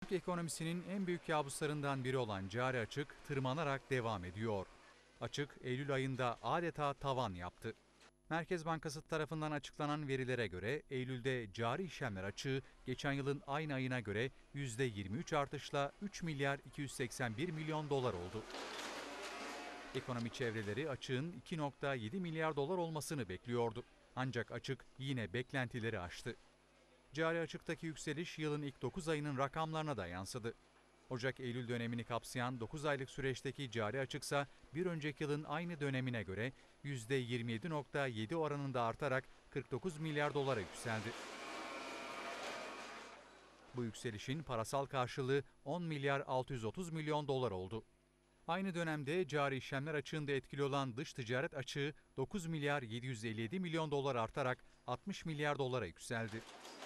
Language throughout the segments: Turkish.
Türk ekonomisinin en büyük kabuslarından biri olan cari açık tırmanarak devam ediyor. Açık Eylül ayında adeta tavan yaptı. Merkez Bankası tarafından açıklanan verilere göre Eylül'de cari işlemler açığı geçen yılın aynı ayına göre %23 artışla 3 milyar 281 milyon dolar oldu. Ekonomi çevreleri açığın 2,7 milyar dolar olmasını bekliyordu. Ancak açık yine beklentileri aştı. Cari açıktaki yükseliş yılın ilk 9 ayının rakamlarına da yansıdı. Ocak-Eylül dönemini kapsayan 9 aylık süreçteki cari açıksa bir önceki yılın aynı dönemine göre %27,7 oranında artarak 49 milyar dolara yükseldi. Bu yükselişin parasal karşılığı 10 milyar 630 milyon dolar oldu. Aynı dönemde cari işlemler açığında etkili olan dış ticaret açığı 9 milyar 757 milyon dolar artarak 60 milyar dolara yükseldi.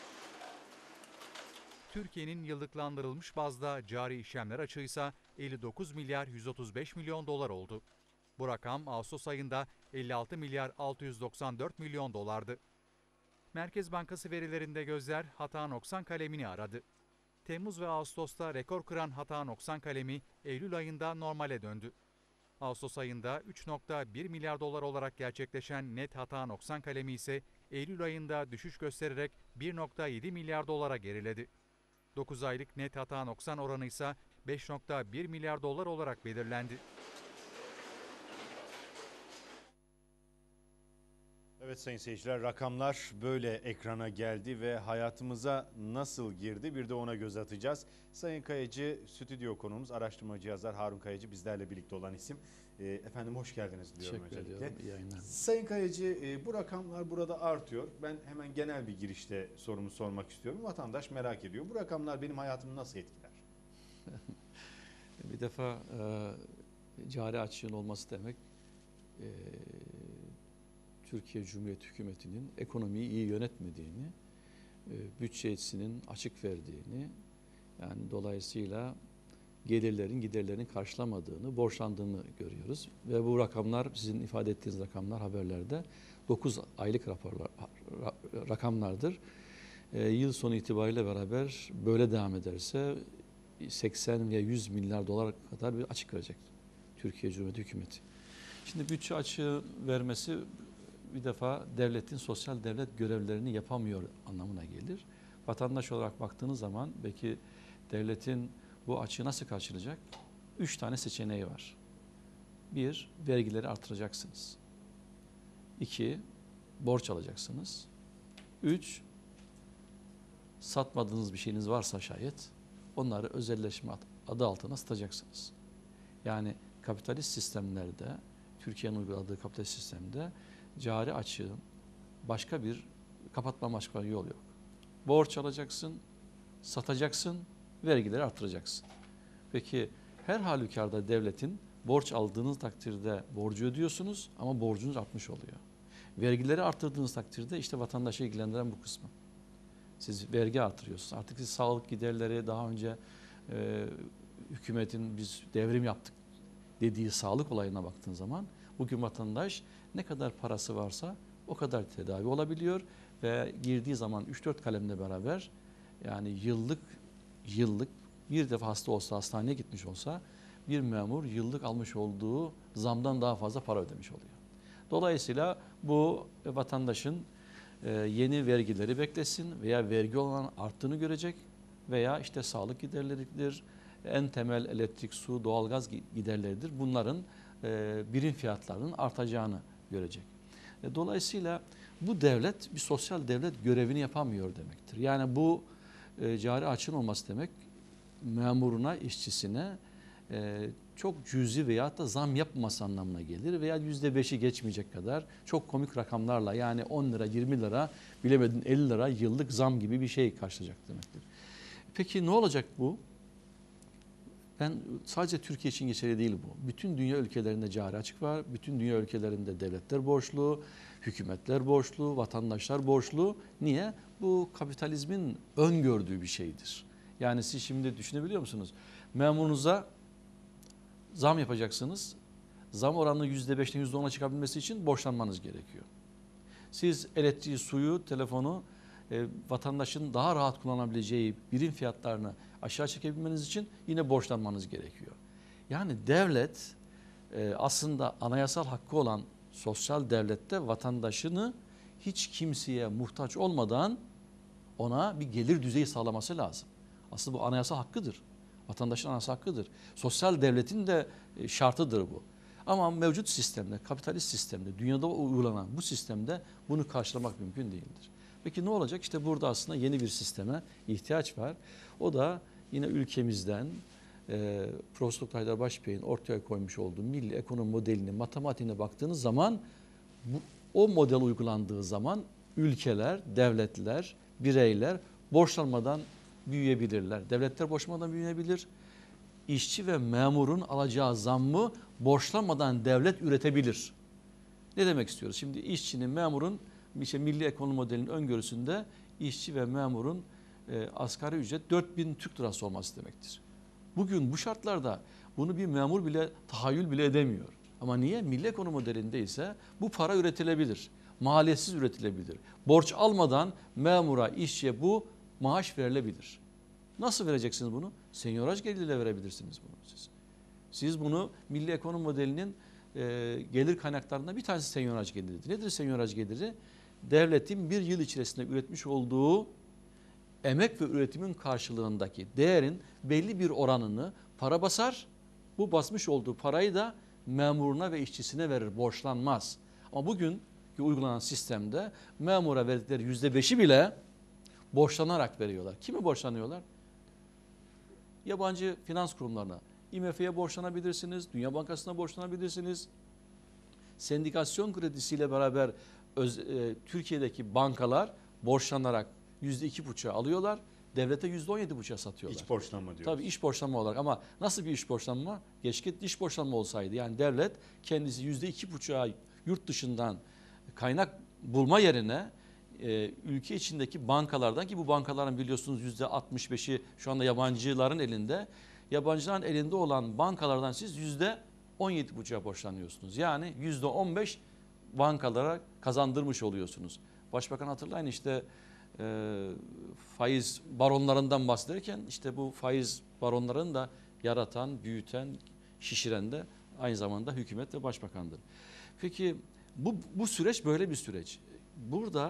Türkiye'nin yıllıklandırılmış bazda cari işlemler açığı ise 59 milyar 135 milyon dolar oldu. Bu rakam Ağustos ayında 56 milyar 694 milyon dolardı. Merkez Bankası verilerinde gözler hata noksan kalemini aradı. Temmuz ve Ağustos'ta rekor kıran hata noksan kalemi Eylül ayında normale döndü. Ağustos ayında 3,1 milyar dolar olarak gerçekleşen net hata noksan kalemi ise Eylül ayında düşüş göstererek 1,7 milyar dolara geriledi. 9 aylık net hata noksan oranı ise 5,1 milyar dolar olarak belirlendi. Evet sayın seyirciler, rakamlar böyle ekrana geldi ve hayatımıza nasıl girdi bir de ona göz atacağız. Sayın Kayacı stüdyo konuğumuz, araştırmacı yazar Harun Kayacı bizlerle birlikte olan isim. Efendim hoş geldiniz diyorum Teşekkür öncelikle. ediyorum. İyi yayınlar. Sayın Kayacı, bu rakamlar burada artıyor. Ben hemen genel bir girişte sorumu sormak istiyorum. Vatandaş merak ediyor. Bu rakamlar benim hayatımı nasıl etkiler? Bir defa cari açığın olması demek Türkiye Cumhuriyeti Hükümeti'nin ekonomiyi iyi yönetmediğini, bütçesinin açık verdiğini, yani dolayısıyla gelirlerin giderlerini karşılamadığını, borçlandığını görüyoruz. Ve bu rakamlar, sizin ifade ettiğiniz rakamlar haberlerde 9 aylık rakamlardır. Yıl sonu itibariyle beraber böyle devam ederse 80 ve 100 milyar dolar kadar bir açık verecek Türkiye Cumhuriyeti Hükümeti. Şimdi bütçe açığı vermesi bir defa devletin sosyal devlet görevlerini yapamıyor anlamına gelir. Vatandaş olarak baktığınız zaman belki devletin bu açığı nasıl karşılayacak? 3 tane seçeneği var. 1, vergileri artıracaksınız. 2, borç alacaksınız. 3, satmadığınız bir şeyiniz varsa şayet onları özelleşme adı altına satacaksınız. Yani kapitalist sistemlerde, Türkiye'nin uyguladığı kapitalist sistemde cari açığın başka bir kapatma başka yol yok. Borç alacaksın, satacaksın, vergileri artıracaksın. Peki her halükarda devletin borç aldığınız takdirde borcu ödüyorsunuz ama borcunuz artmış oluyor. Vergileri artırdığınız takdirde işte vatandaşı ilgilendiren bu kısmı. Siz vergi artırıyorsunuz. Artık siz sağlık giderleri daha önce hükümetin biz devrim yaptık dediği sağlık olayına baktığın zaman bugün vatandaş ne kadar parası varsa o kadar tedavi olabiliyor ve girdiği zaman 3-4 kalemle beraber yani yıllık bir defa hasta olsa, hastaneye gitmiş olsa bir memur yıllık almış olduğu zamdan daha fazla para ödemiş oluyor. Dolayısıyla bu vatandaşın yeni vergileri beklesin veya vergi olan arttığını görecek veya işte sağlık giderleridir, en temel elektrik, su, doğalgaz giderleridir. Bunların birim fiyatlarının artacağını görecek. Dolayısıyla bu devlet bir sosyal devlet görevini yapamıyor demektir. Yani bu cari açığın olması demek memuruna, işçisine çok cüzi veyahut da zam yapmaması anlamına gelir veya %5'i geçmeyecek kadar çok komik rakamlarla yani 10 lira, 20 lira, bilemedin 50 lira yıllık zam gibi bir şey karşılayacak demektir. Peki ne olacak bu? Ben sadece Türkiye için geçerli değil bu. Bütün dünya ülkelerinde cari açık var. Bütün dünya ülkelerinde devletler borçlu, hükümetler borçlu, vatandaşlar borçlu. Niye? Bu kapitalizmin öngördüğü bir şeydir. Yani siz şimdi düşünebiliyor musunuz? Memurunuza zam yapacaksınız. Zam oranı %5'ten %10'a çıkabilmesi için borçlanmanız gerekiyor. Siz elektriği, suyu, telefonu vatandaşın daha rahat kullanabileceği birim fiyatlarını aşağı çekebilmeniz için yine borçlanmanız gerekiyor. Yani devlet aslında anayasal hakkı olan sosyal devlette vatandaşını hiç kimseye muhtaç olmadan ona bir gelir düzeyi sağlaması lazım. Aslında bu anayasal hakkıdır. Vatandaşın anayasal hakkıdır. Sosyal devletin de şartıdır bu. Ama mevcut sistemde, kapitalist sistemde, dünyada uygulanan bu sistemde bunu karşılamak mümkün değildir. Peki ne olacak? İşte burada aslında yeni bir sisteme ihtiyaç var. O da yine ülkemizden Profesör Doktor Haydar Başbey'in ortaya koymuş olduğu milli ekonomi modelini, matematiğine baktığınız zaman o model uygulandığı zaman ülkeler, devletler, bireyler borçlanmadan büyüyebilirler. Devletler borçlanmadan büyüyebilir. İşçi ve memurun alacağı zammı borçlanmadan devlet üretebilir. Ne demek istiyoruz? Şimdi işçinin, memurun milli ekonomi modelinin öngörüsünde işçi ve memurun asgari ücret 4000 Türk lirası olması demektir. Bugün bu şartlarda bunu bir memur bile tahayyül bile edemiyor. Ama niye? Milli ekonomi modelinde ise bu para üretilebilir. Maliyetsiz üretilebilir. Borç almadan memura, işçiye bu maaş verilebilir. Nasıl vereceksiniz bunu? Senyoraj geliriyle verebilirsiniz bunu siz. Siz bunu milli ekonomi modelinin gelir kaynaklarından bir tanesi senyoraj geliridir. Nedir senyoraj geliri? Devletin bir yıl içerisinde üretmiş olduğu emek ve üretimin karşılığındaki değerin belli bir oranını para basar. Bu basmış olduğu parayı da memuruna ve işçisine verir, borçlanmaz. Ama bugünkü uygulanan sistemde memura verdikleri %5'i bile borçlanarak veriyorlar. Kime borçlanıyorlar? Yabancı finans kurumlarına. IMF'ye borçlanabilirsiniz, Dünya Bankası'na borçlanabilirsiniz. Sendikasyon kredisiyle beraber Türkiye'deki bankalar borçlanarak %2,5'a alıyorlar. Devlete %17,5'a satıyorlar. İç borçlanma diyoruz. Tabii iç borçlanma olarak, ama nasıl bir iç borçlanma? Keşke dış borçlanma olsaydı. Yani devlet kendisi %2,5'a yurt dışından kaynak bulma yerine ülke içindeki bankalardan, ki bu bankaların biliyorsunuz %65'i şu anda yabancıların elinde. Yabancıların elinde olan bankalardan siz %17,5'a borçlanıyorsunuz. Yani %15 bankalara kazandırmış oluyorsunuz. Başbakan hatırlayın işte faiz baronlarından bahsederken işte bu faiz baronlarını da yaratan, büyüten, şişiren de aynı zamanda hükümet ve başbakandır. Peki bu süreç böyle bir süreç. Burada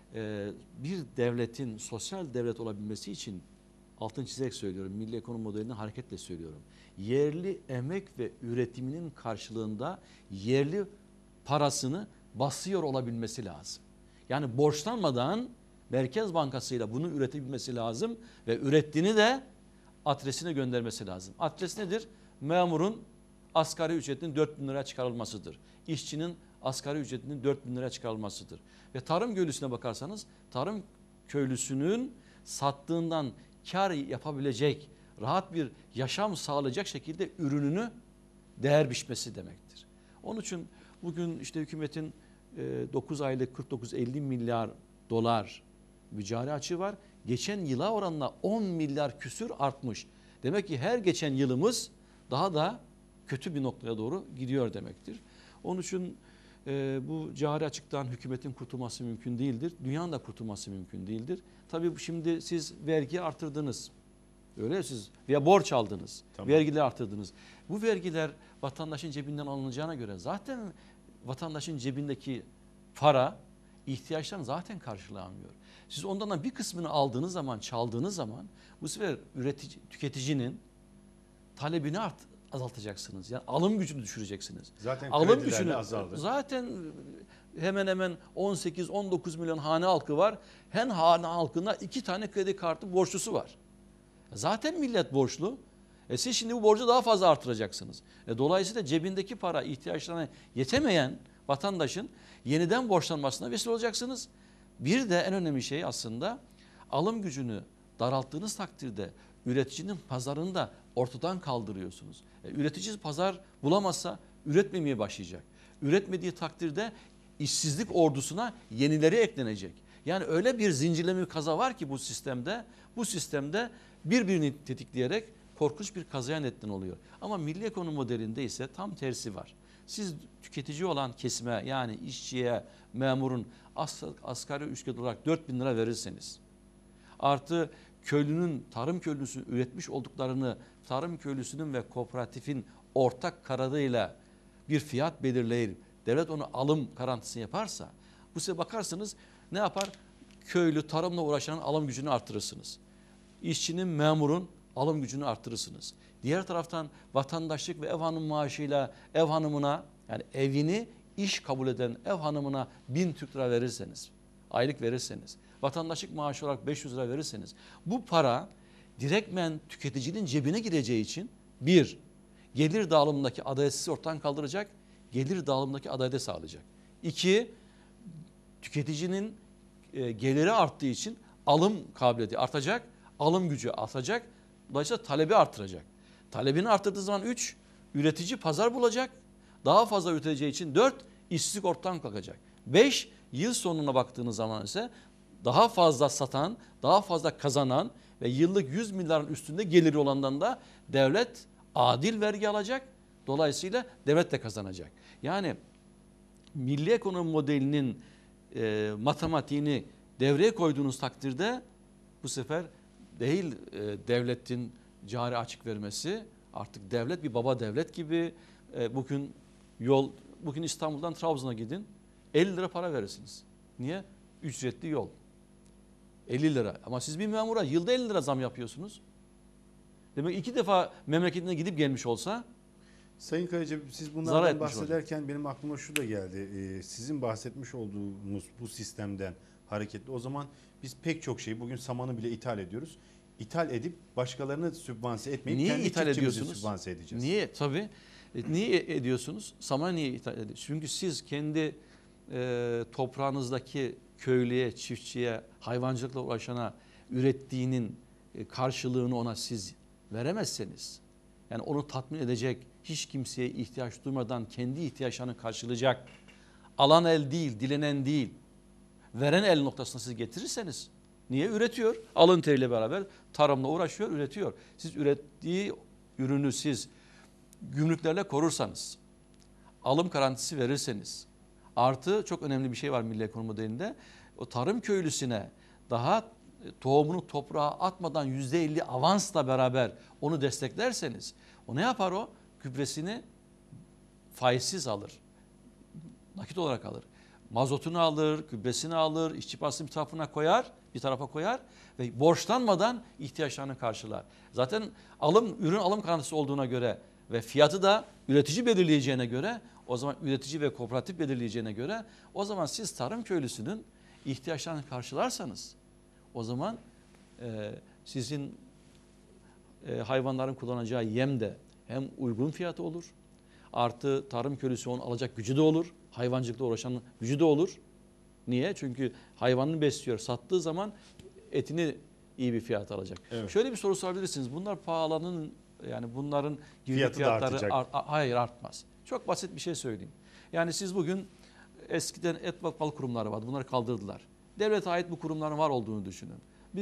bir devletin sosyal devlet olabilmesi için altını çizerek söylüyorum, milli ekonomi modelinden hareketle söylüyorum. Yerli emek ve üretiminin karşılığında yerli parasını basıyor olabilmesi lazım. Yani borçlanmadan Merkez Bankası ile bunu üretebilmesi lazım ve ürettiğini de adresine göndermesi lazım. Adres nedir? Memurun asgari ücretinin 4.000 liraya çıkarılmasıdır. İşçinin asgari ücretinin 4.000 liraya çıkarılmasıdır. Ve tarım köylüsüne bakarsanız tarım köylüsünün sattığından kar yapabilecek, rahat bir yaşam sağlayacak şekilde ürününü değer biçmesi demektir. Onun için bugün işte hükümetin 9 aylık 49-50 milyar dolar bir cari açığı var. Geçen yıla oranla 10 milyar küsür artmış. Demek ki her geçen yılımız daha da kötü bir noktaya doğru gidiyor demektir. Onun için bu cari açıktan hükümetin kurtulması mümkün değildir. Dünyanın da kurtulması mümkün değildir. Tabii şimdi siz vergi artırdınız. Öyle ya, siz veya borç aldınız. Tamam. Vergileri artırdınız. Bu vergiler vatandaşın cebinden alınacağına göre zaten vatandaşın cebindeki para ihtiyaçlarını zaten karşılamıyor. Siz ondan bir kısmını aldığınız zaman, çaldığınız zaman bu sefer tüketicinin talebini azaltacaksınız. Yani alım gücünü düşüreceksiniz. Zaten alım gücünü azaldı. Zaten hemen hemen 18-19 milyon hane halkı var. Her hane halkına 2 tane kredi kartı borçlusu var. Zaten millet borçlu. Siz şimdi bu borcu daha fazla artıracaksınız. Dolayısıyla cebindeki para ihtiyaçlarına yetemeyen vatandaşın yeniden borçlanmasına vesile olacaksınız. Bir de en önemli şey aslında alım gücünü daralttığınız takdirde üreticinin pazarını da ortadan kaldırıyorsunuz. Üretici pazar bulamazsa üretmemeye başlayacak. Üretmediği takdirde işsizlik ordusuna yenileri eklenecek. Yani öyle bir zincirleme kaza var ki bu sistemde birbirini tetikleyerek korkunç bir kazaya neden oluyor. Ama milli ekonomi modelinde ise tam tersi var. Siz tüketici olan kesime, yani işçiye, memurun asgari ücret olarak 4.000 lira verirseniz, artı köylünün, tarım köylüsü üretmiş olduklarını tarım köylüsünün ve kooperatifin ortak kararıyla bir fiyat belirleyip devlet onu alım garantisi yaparsa, bu sefer bakarsınız ne yapar? Köylü, tarımla uğraşanın alım gücünü artırırsınız. İşçinin, memurun alım gücünü artırırsınız. Diğer taraftan vatandaşlık ve ev hanım maaşıyla ev hanımına, yani evini iş kabul eden ev hanımına 1.000 Türk lira verirseniz, aylık verirseniz, vatandaşlık maaşı olarak 500 lira verirseniz, bu para direktmen tüketicinin cebine gireceği için bir, gelir dağılımındaki adaletsizliği ortadan kaldıracak, gelir dağılımındaki adaleti sağlayacak. İki, tüketicinin geliri arttığı için alım kabiliyeti artacak, alım gücü artacak, dolayısıyla talebi artıracak. Talebini arttırdığı zaman 3, üretici pazar bulacak, daha fazla üreteceği için 4, işsizlik ortadan kalkacak. 5, yıl sonuna baktığınız zaman ise daha fazla satan, daha fazla kazanan ve yıllık 100 milyarın üstünde geliri olandan da devlet adil vergi alacak. Dolayısıyla devlet de kazanacak. Yani milli ekonomi modelinin matematiğini devreye koyduğunuz takdirde bu sefer değil devletin cari açık vermesi, artık devlet bir baba devlet gibi. Bugün İstanbul'dan Trabzon'a gidin, 50 lira para verirsiniz. Niye? Ücretli yol. 50 lira. Ama siz bir memura yılda 50 lira zam yapıyorsunuz. Demek 2 defa memleketine gidip gelmiş olsa, Sayın Kayacı, siz zarar bunlardan etmiş bahsederken benim aklıma şu da geldi. Sizin bahsetmiş olduğunuz bu sistemden hareketli. O zaman biz pek çok şeyi bugün samanı bile ithal ediyoruz. İthal edip başkalarını sübvanse etmeyip niye kendi ithal çiftçimizi ediyorsunuz? sübvanse edeceğiz. Niye? Tabii. Niye ediyorsunuz? Samanı niye ithal ediyorsunuz? Çünkü siz kendi toprağınızdaki köylüye, çiftçiye, hayvancılıkla uğraşana ürettiğinin karşılığını ona siz veremezseniz, yani onu tatmin edecek, hiç kimseye ihtiyaç duymadan kendi ihtiyaçlarını karşılayacak, alan el değil, dilenen değil, veren el noktasına siz getirirseniz, niye? Üretiyor. Alın teriyle beraber tarımla uğraşıyor, üretiyor. Siz ürettiği ürünü siz gümrüklerle korursanız, alım garantisi verirseniz, artı çok önemli bir şey var milli ekonomi modelinde, o tarım köylüsüne daha tohumunu toprağa atmadan %50 avansla beraber onu desteklerseniz, o ne yapar o? Gübresini faizsiz alır. Nakit olarak alır. Mazotunu alır, gübresini alır, işçi parasını bir tarafa koyar ve borçlanmadan ihtiyaçlarını karşılar. Zaten ürün alım garantisi olduğuna göre ve fiyatı da üretici belirleyeceğine göre, o zaman üretici ve kooperatif belirleyeceğine göre, o zaman siz tarım köylüsünün ihtiyaçlarını karşılarsanız, o zaman sizin hayvanların kullanacağı yem de hem uygun fiyatı olur, artı tarım köylüsü onu alacak gücü de olur, hayvancılıkla uğraşanın gücü de olur. Niye? Çünkü hayvanını besliyor, sattığı zaman etini iyi bir fiyat alacak. Evet. Şöyle bir soru sorabilirsiniz. Bunlar pahalının, yani bunların fiyatları hayır, artmaz. Çok basit bir şey söyleyeyim. Yani siz bugün eskiden et ve balık kurumları vardı. Bunları kaldırdılar. Devlete ait bu kurumların var olduğunu düşünün.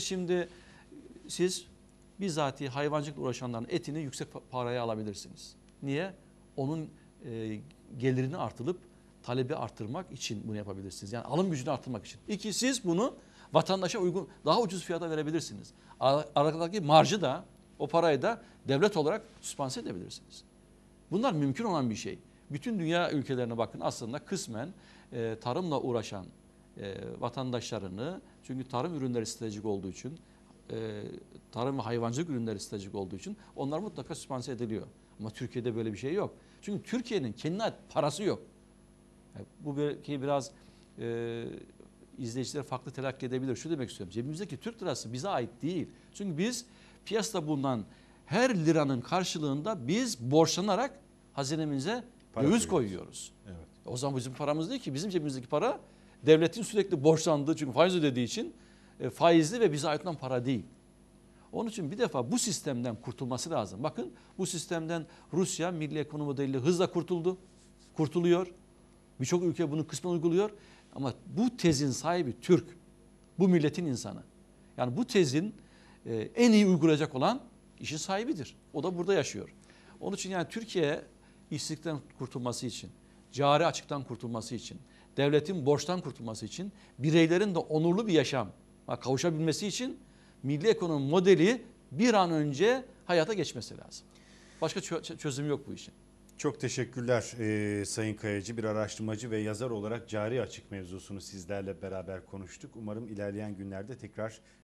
Siz bizatihi hayvancılıkla uğraşanların etini yüksek paraya alabilirsiniz. Niye? Onun gelirini artırıp talebi artırmak için bunu yapabilirsiniz. Yani alım gücünü artırmak için. İki, siz bunu vatandaşa uygun, daha ucuz fiyata verebilirsiniz. Aradaki marjı da, o parayı da devlet olarak süspanse edebilirsiniz. Bunlar mümkün olan bir şey. Bütün dünya ülkelerine bakın, aslında kısmen tarımla uğraşan vatandaşlarını, çünkü tarım ürünleri stratejik olduğu için, tarım ve hayvancılık ürünleri stratejik olduğu için onlar mutlaka süspanse ediliyor. Ama Türkiye'de böyle bir şey yok. Çünkü Türkiye'nin kendine ait parası yok. Yani bu belki biraz izleyiciler farklı telakki edebilir. Şu demek istiyorum. Cebimizdeki Türk lirası bize ait değil. Çünkü biz piyasada bulunan her liranın karşılığında biz borçlanarak hazinemize döviz koyuyoruz. Evet. O zaman bizim paramız değil ki. Bizim cebimizdeki para devletin sürekli borçlandığı, çünkü faiz ödediği için faizli ve bize ait olan para değil. Onun için bir defa bu sistemden kurtulması lazım. Bakın, bu sistemden Rusya milli ekonomi modeliyle hızla kurtuluyor. Birçok ülke bunu kısmen uyguluyor. Ama bu tezin sahibi Türk. Bu milletin insanı. Yani bu tezin en iyi uygulayacak olan işin sahibidir. O da burada yaşıyor. Onun için yani Türkiye işsizlikten kurtulması için, cari açıktan kurtulması için, devletin borçtan kurtulması için, bireylerin de onurlu bir yaşam kavuşabilmesi için milli ekonomi modeli bir an önce hayata geçmesi lazım. Başka çözüm yok bu işin. Çok teşekkürler Sayın Kayacı. Bir araştırmacı ve yazar olarak cari açık mevzusunu sizlerle beraber konuştuk. Umarım ilerleyen günlerde tekrar